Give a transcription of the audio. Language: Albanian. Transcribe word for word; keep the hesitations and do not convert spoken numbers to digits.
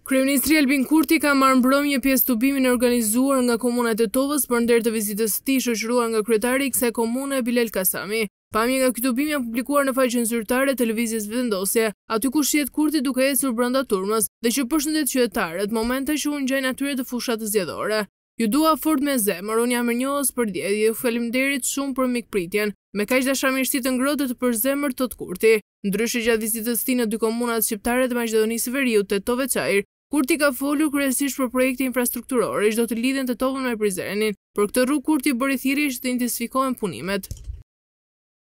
Kryeministri Albin Kurti ka marrë mbrëmje pjesë tubimin e organizuar nga komuna e Tetovës për nder të vizitës së tij shoqëruar nga kryetari i kësaj komune Bilal Kasami. Pamje nga ky tubim janë publikuar në faqen zyrtare e televizjes vendosje, aty ku shihet Kurti duke ecur brenda turmës dhe që përshëndet qytetarët, momente që u ngjajnë atyre të fushat zgjedhore. Ju dua fort me zemër, unë jam mirënjohës për dje dhe ju faleminderit shumë për mikpritjen. Me kaq dashamirësi të ngrohtë të përzemër tot Kurti. Ndryshe gjatë vizitës së tij në dy komunat shqiptare të Maqedonisë së Veriut, Tetov e Çajër, Kurti ka folur kryesisht për projekte infrastrukturore që do të lidhen Tetovën me Prizrenin. Për këtë rrugë Kurti bëri thirrje që të intensifikohen punimet.